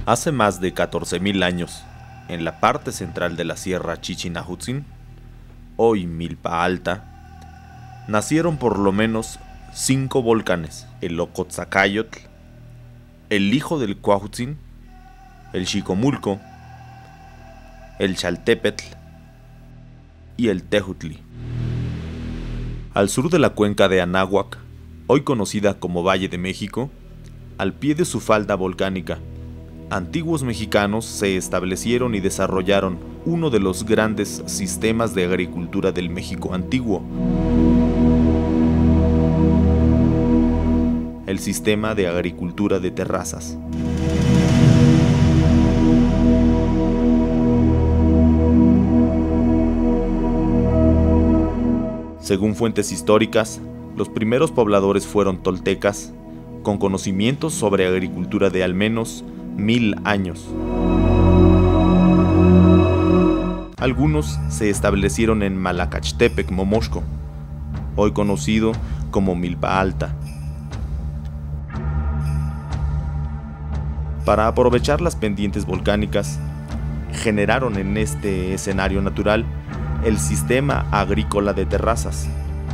Hace más de 14.000 años, en la parte central de la Sierra Chichinahuatzin, hoy Milpa Alta, nacieron por lo menos 5 volcanes: el Ocotzacayotl, el hijo del Cuauhtzin, el Xicomulco, el Chaltépetl y el Tejutli. Al sur de la cuenca de Anáhuac, hoy conocida como Valle de México, al pie de su falda volcánica, antiguos mexicanos se establecieron y desarrollaron uno de los grandes sistemas de agricultura del México antiguo: el sistema de agricultura de terrazas. Según fuentes históricas, los primeros pobladores fueron toltecas, con conocimientos sobre agricultura de al menos 1000 años. Algunos se establecieron en Malacachtepec, Momoxco, hoy conocido como Milpa Alta. Para aprovechar las pendientes volcánicas, generaron en este escenario natural el sistema agrícola de terrazas.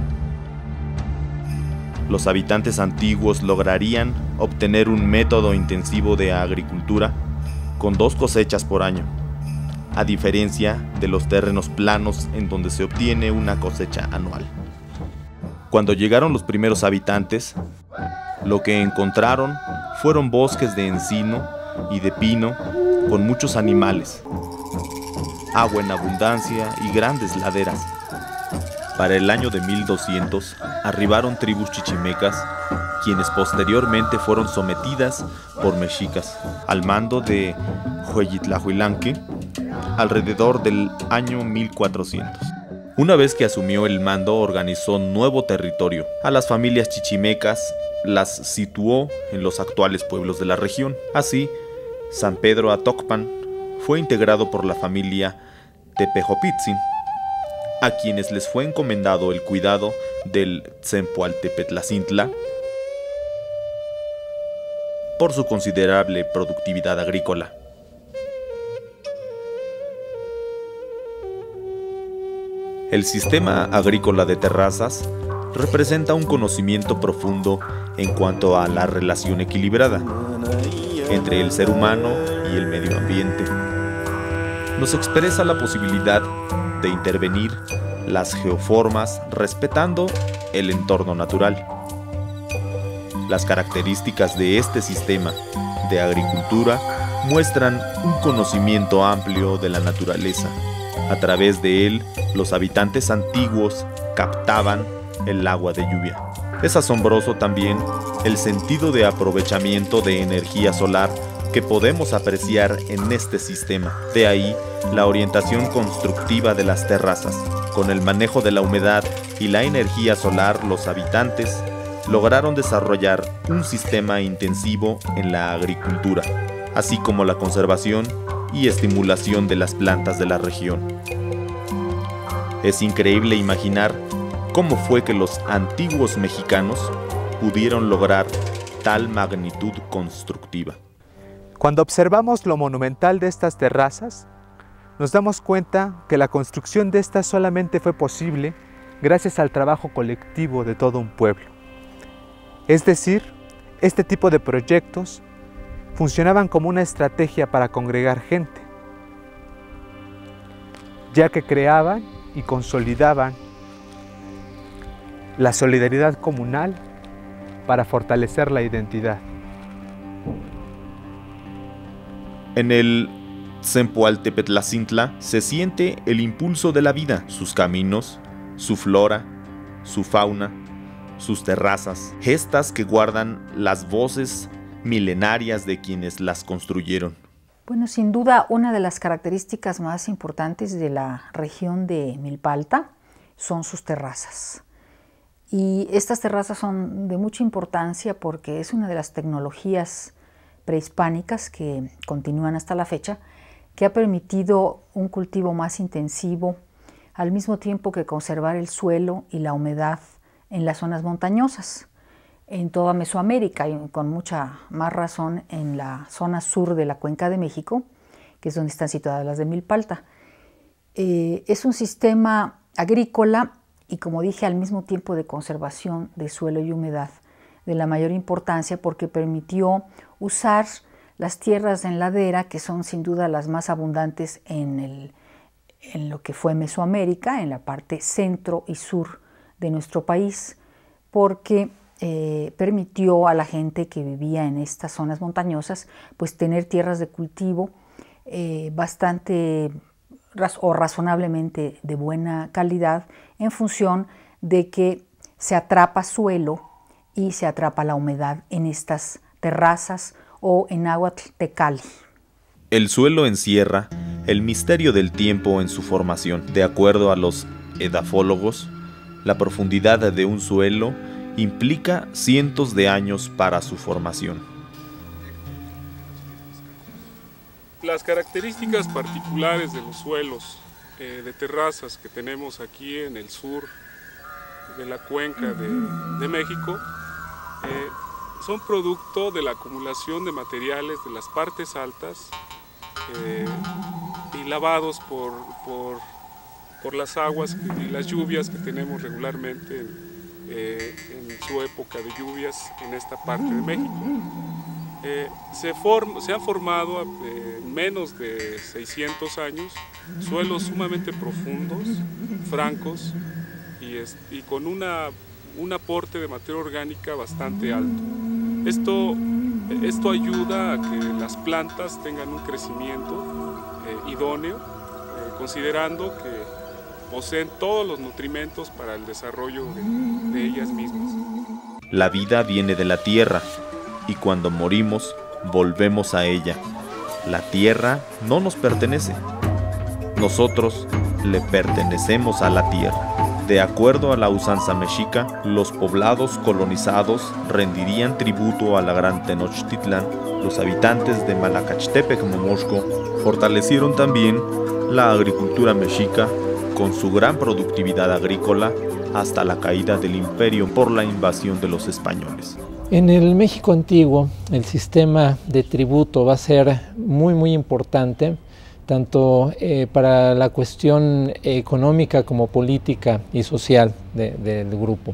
Los habitantes antiguos lograrían obtener un método intensivo de agricultura con 2 cosechas por año, a diferencia de los terrenos planos en donde se obtiene una cosecha anual. Cuando llegaron los primeros habitantes, lo que encontraron fueron bosques de encino y de pino con muchos animales, agua en abundancia y grandes laderas. Para el año de 1200 arribaron tribus chichimecas, quienes posteriormente fueron sometidas por mexicas, al mando de Hueyitlahuilanque, alrededor del año 1400. Una vez que asumió el mando, organizó nuevo territorio. A las familias chichimecas las situó en los actuales pueblos de la región. Así, San Pedro Atocpan fue integrado por la familia Tepejopitzin, a quienes les fue encomendado el cuidado del Tzempoaltepetlacintla por su considerable productividad agrícola. El sistema agrícola de terrazas representa un conocimiento profundo en cuanto a la relación equilibrada entre el ser humano y el medio ambiente. Nos expresa la posibilidad de intervenir las geoformas respetando el entorno natural. Las características de este sistema de agricultura muestran un conocimiento amplio de la naturaleza. A través de él, los habitantes antiguos captaban el agua de lluvia. Es asombroso también el sentido de aprovechamiento de energía solar que podemos apreciar en este sistema. De ahí la orientación constructiva de las terrazas. Con el manejo de la humedad y la energía solar, los habitantes lograron desarrollar un sistema intensivo en la agricultura, así como la conservación y estimulación de las plantas de la región. Es increíble imaginar cómo fue que los antiguos mexicanos pudieron lograr tal magnitud constructiva. Cuando observamos lo monumental de estas terrazas, nos damos cuenta que la construcción de estas solamente fue posible gracias al trabajo colectivo de todo un pueblo. Es decir, este tipo de proyectos funcionaban como una estrategia para congregar gente, ya que creaban y consolidaban la solidaridad comunal para fortalecer la identidad. En el Tzempoaltepetlacintla se siente el impulso de la vida, sus caminos, su flora, su fauna, sus terrazas, gestas que guardan las voces milenarias de quienes las construyeron. Bueno, sin duda, una de las características más importantes de la región de Milpa Alta son sus terrazas. Y estas terrazas son de mucha importancia porque es una de las tecnologías prehispánicas que continúan hasta la fecha, que ha permitido un cultivo más intensivo, al mismo tiempo que conservar el suelo y la humedad en las zonas montañosas. en toda Mesoamérica y con mucha más razón en la zona sur de la Cuenca de México, que es donde están situadas las de Milpalta. Es un sistema agrícola y, como dije, al mismo tiempo de conservación de suelo y humedad de la mayor importancia, porque permitió usar las tierras en ladera, que son sin duda las más abundantes en lo que fue Mesoamérica, en la parte centro y sur de nuestro país, porque permitió a la gente que vivía en estas zonas montañosas pues tener tierras de cultivo bastante o razonablemente de buena calidad, en función de que se atrapa suelo y se atrapa la humedad en estas terrazas o en náhuatl tecali. El suelo encierra el misterio del tiempo en su formación. De acuerdo a los edafólogos, la profundidad de un suelo implica cientos de años para su formación. Las características particulares de los suelos de terrazas que tenemos aquí en el sur de la cuenca de México son producto de la acumulación de materiales de las partes altas y lavados por las aguas y las lluvias que tenemos regularmente en su época de lluvias en esta parte de México. Se han formado en menos de 600 años suelos sumamente profundos, francos y con un aporte de materia orgánica bastante alto. Esto ayuda a que las plantas tengan un crecimiento idóneo, considerando que poseen todos los nutrimentos para el desarrollo de ellas mismas. La vida viene de la tierra y cuando morimos volvemos a ella. La tierra no nos pertenece. Nosotros le pertenecemos a la tierra. De acuerdo a la usanza mexica, los poblados colonizados rendirían tributo a la gran Tenochtitlan. Los habitantes de Malacachtepec, Momoxco, fortalecieron también la agricultura mexica con su gran productividad agrícola hasta la caída del imperio por la invasión de los españoles. En el México antiguo, el sistema de tributo va a ser muy importante, tanto para la cuestión económica como política y social del grupo.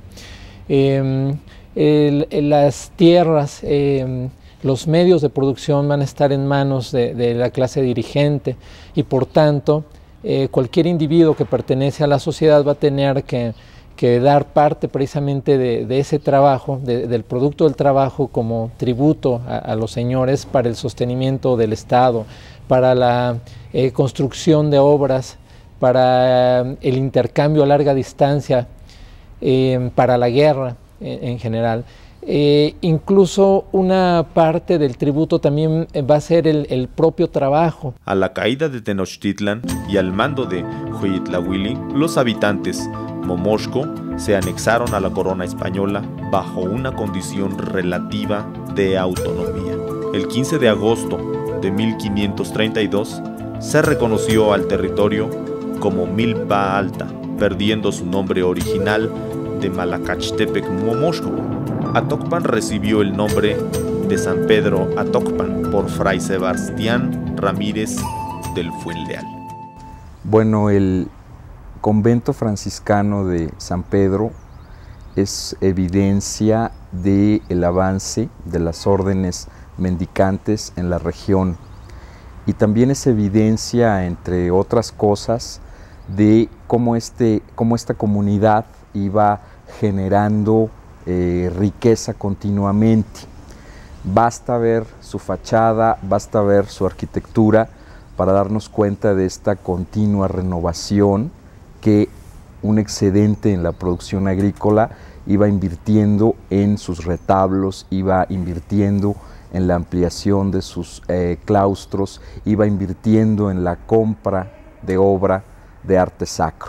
Las tierras, los medios de producción van a estar en manos de la clase dirigente y por tanto cualquier individuo que pertenece a la sociedad va a tener que dar parte precisamente de ese trabajo, del producto del trabajo como tributo a los señores para el sostenimiento del Estado, para la construcción de obras, para el intercambio a larga distancia, para la guerra en general. Incluso una parte del tributo también va a ser el propio trabajo. A la caída de Tenochtitlan y al mando de Huitlahuili, los habitantes Momoxco se anexaron a la corona española bajo una condición relativa de autonomía. El 15 de agosto de 1532 se reconoció al territorio como Milpa Alta, perdiendo su nombre original de Malacachtepec Momoxco. Atocpan recibió el nombre de San Pedro Atocpan por Fray Sebastián Ramírez del Fuenleal. Bueno, el convento franciscano de San Pedro es evidencia del avance de las órdenes mendicantes en la región y también es evidencia, entre otras cosas, de cómo esta comunidad iba generando riqueza continuamente. Basta ver su fachada, basta ver su arquitectura para darnos cuenta de esta continua renovación que un excedente en la producción agrícola iba invirtiendo en sus retablos, iba invirtiendo en la ampliación de sus claustros, iba invirtiendo en la compra de obra de arte sacro.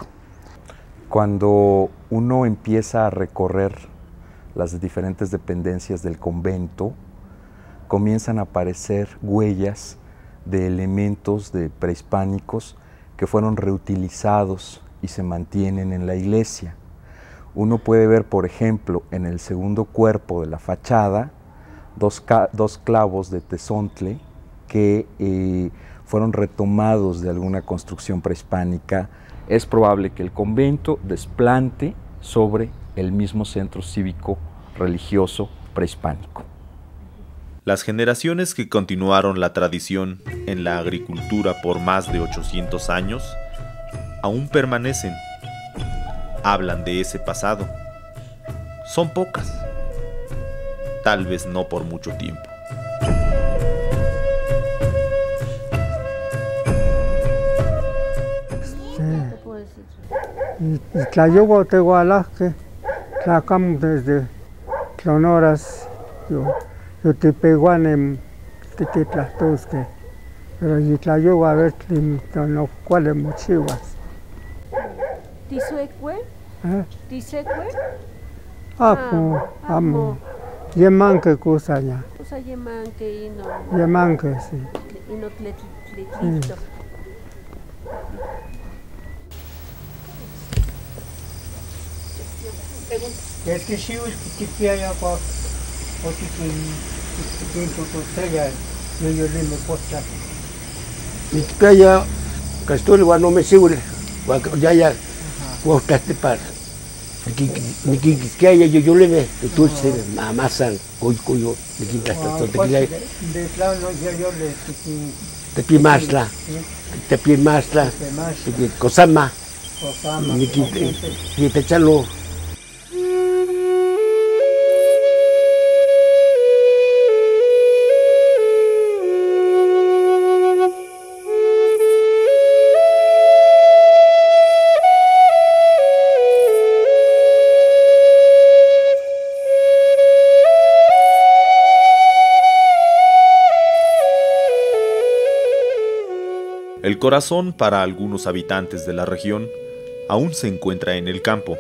Cuando uno empieza a recorrer las diferentes dependencias del convento, comienzan a aparecer huellas de elementos prehispánicos que fueron reutilizados y se mantienen en la iglesia. Uno puede ver, por ejemplo, en el segundo cuerpo de la fachada, dos clavos de tezontle que fueron retomados de alguna construcción prehispánica. Es probable que el convento desplante sobre el mismo centro cívico religioso prehispánico. Las generaciones que continuaron la tradición en la agricultura por más de 800 años aún permanecen. Hablan de ese pasado. Son pocas. Tal vez no por mucho tiempo. Y Tlayogo Tehualasque, Tlacam desde Tlonoras, yo te peguanem, te tlastusque, pero y Tlayogo a ver, no cuáles mochivas. ¿Tisecue? ¿Tisecue? Amo. Yemanque cosa ya. Cosa yemanque y no. Yemanque, sí. Y no tletlito. Es que si te pilla por o te tu estrella, yo le me posta. Mi pilla castor no me seguro, ya postaste para. Ni que yo le ve, tú se amasan, cuyo, de quinta de claro, yo le te pimasla, cosama, ni que te echalo. El corazón para algunos habitantes de la región aún se encuentra en el campo.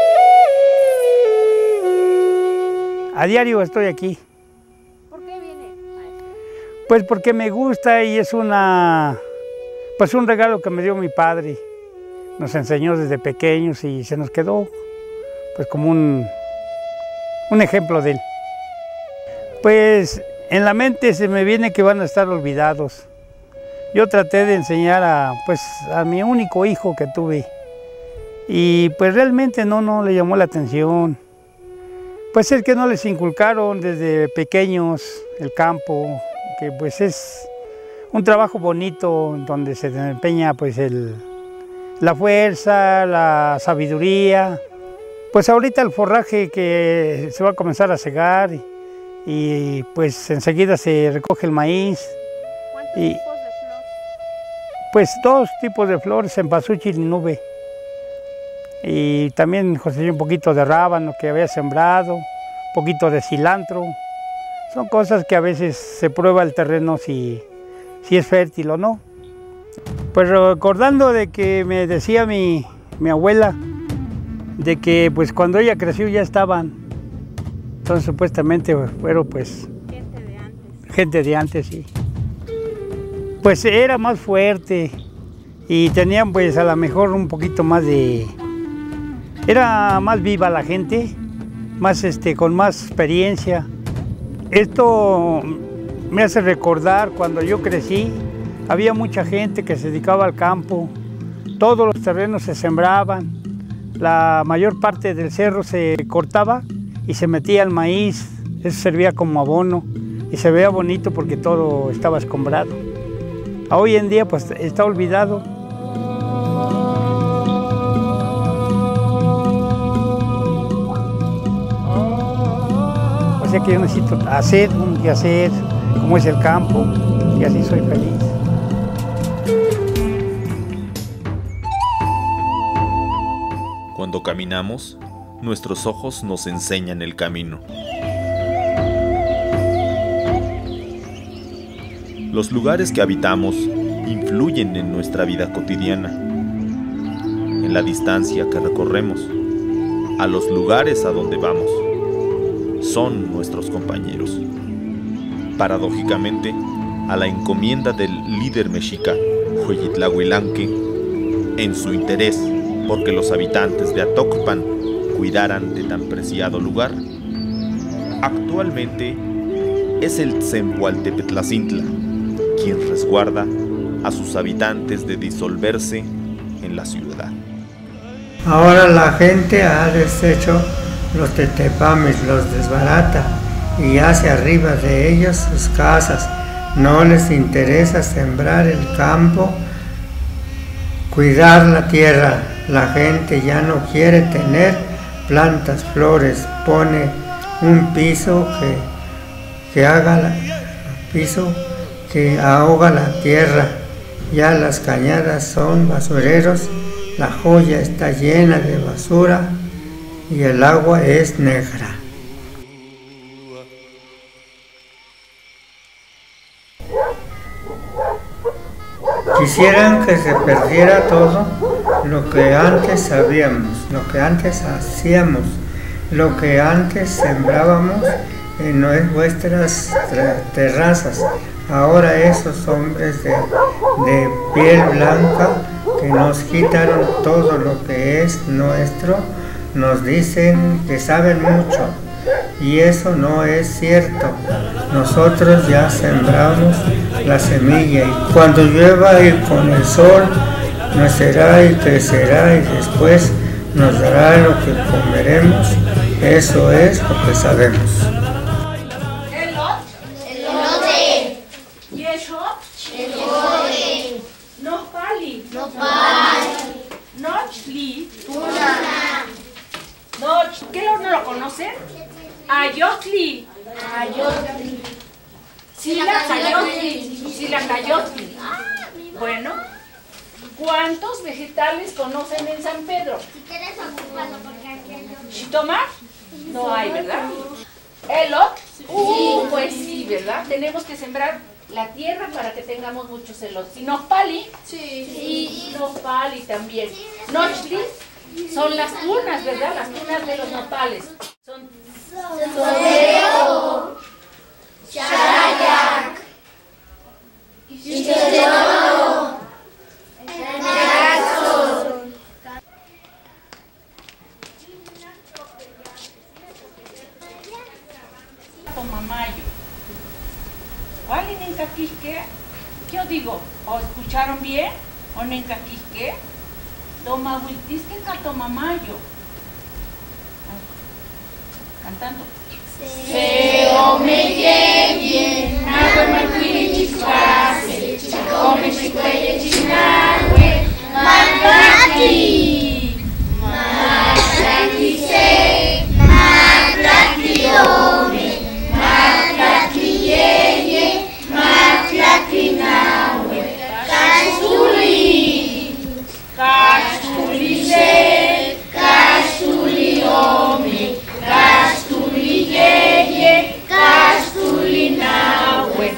A diario estoy aquí. ¿Por qué viene? Pues porque me gusta y es un regalo que me dio mi padre. Nos enseñó desde pequeños y se nos quedó pues como un ejemplo de él. Pues en la mente se me viene que van a estar olvidados. Yo traté de enseñar a mi único hijo que tuve y pues realmente no le llamó la atención. Pues es que no les inculcaron desde pequeños el campo, que pues es un trabajo bonito donde se desempeña pues la fuerza, la sabiduría. Pues ahorita el forraje que se va a comenzar a cegar y pues enseguida se recoge el maíz. ¿Cuántos tipos de flores? Pues 2 tipos de flores, cempasúchil y nube. Y también coseché un poquito de rábano que había sembrado, un poquito de cilantro. Son cosas que a veces se prueba el terreno si es fértil o no. Pues recordando de que me decía mi abuela, de que pues cuando ella creció ya estaban. Entonces supuestamente fueron pues Gente de antes. gente de antes, sí. Pues era más fuerte y tenían pues a lo mejor un poquito más de... Era más viva la gente, más con más experiencia. Esto me hace recordar cuando yo crecí, había mucha gente que se dedicaba al campo, todos los terrenos se sembraban, la mayor parte del cerro se cortaba y se metía el maíz, eso servía como abono y se veía bonito porque todo estaba escombrado. Hoy en día pues está olvidado. O sea que yo necesito hacer un quehacer, como es el campo, y así soy feliz. Cuando caminamos, nuestros ojos nos enseñan el camino. Los lugares que habitamos influyen en nuestra vida cotidiana, en la distancia que recorremos, a los lugares a donde vamos. Son nuestros compañeros. Paradójicamente, a la encomienda del líder mexica, Hueyitlahuilanque, en su interés porque los habitantes de Atocpan cuidaran de tan preciado lugar. Actualmente es el Zempoaltepetlacintla quien resguarda a sus habitantes de disolverse en la ciudad. Ahora la gente ha deshecho los tetepames, los desbarata y hace arriba de ellos sus casas. No les interesa sembrar el campo, cuidar la tierra. La gente ya no quiere tener plantas, flores, pone un piso que ahoga la tierra. Ya las cañadas son basureros, la joya está llena de basura y el agua es negra. Quisieran que se perdiera todo lo que antes sabíamos, lo que antes hacíamos, lo que antes sembrábamos en nuestras terrazas. Ahora esos hombres de piel blanca que nos quitaron todo lo que es nuestro, nos dicen que saben mucho, y eso no es cierto. Nosotros ya sembramos la semilla y cuando llueva y con el sol nacerá y crecerá y después nos dará lo que comeremos. Eso es lo que sabemos. ¿Qué no lo conocen? Ayotli. Silacayotli. Bueno, ¿cuántos vegetales conocen en San Pedro? Si quieres ocuparlo porque aquí hay otro. ¿Chitomar? No hay, ¿verdad? ¿Elot? Pues sí, ¿verdad? Tenemos que sembrar la tierra para que tengamos muchos elotes. ¿Y nopali? Sí, nopali también. Nochli son las tunas, ¿verdad? Las tunas de los nopales. Son Sodero, Charayac, Chichero, Narazos. Tomamayo. ¿Cuál en Encaquisque? Yo digo, ¿o escucharon bien? ¿O en Encaquisque? Tomahuiltisque Catomamayo. Cantando. Seomeyeye, Nahue Macuilichicase, Chicome Chicueye Chinahue, Matlati, Matlati se, Matlati ome, Matlati yeye, Matlati nahue, Castuli, Castuli se, Castuli ome, Castuli yeye, Castuli nahue,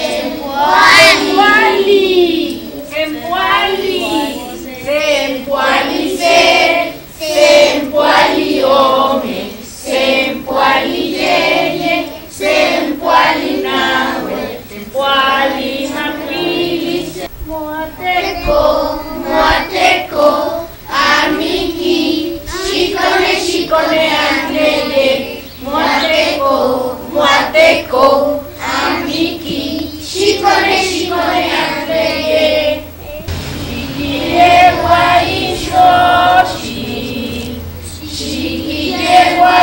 Sempuali, Sempuali, Sempuali se, Sempuali ome, Sempuali yeye, Sempuali nahue, Sempuali makwili, Moateco, Moateco, amiki, Shikone andreye, Moateco, Moateco, amiki, Shikone andreye, Shikiyewa ishoshi, Shikiyewa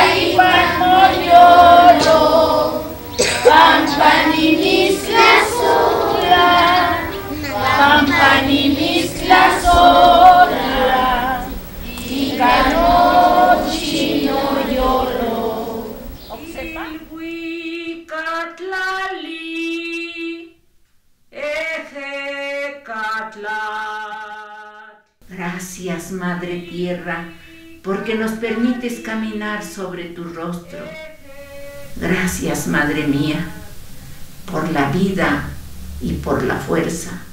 ipanoyolo, Pampanimis la sola, Pampanimis la sola, Icano chino yolo. Observa. Catlali, Eje Catlat. Gracias, Madre Tierra, porque nos permites caminar sobre tu rostro. Gracias, Madre mía, por la vida y por la fuerza.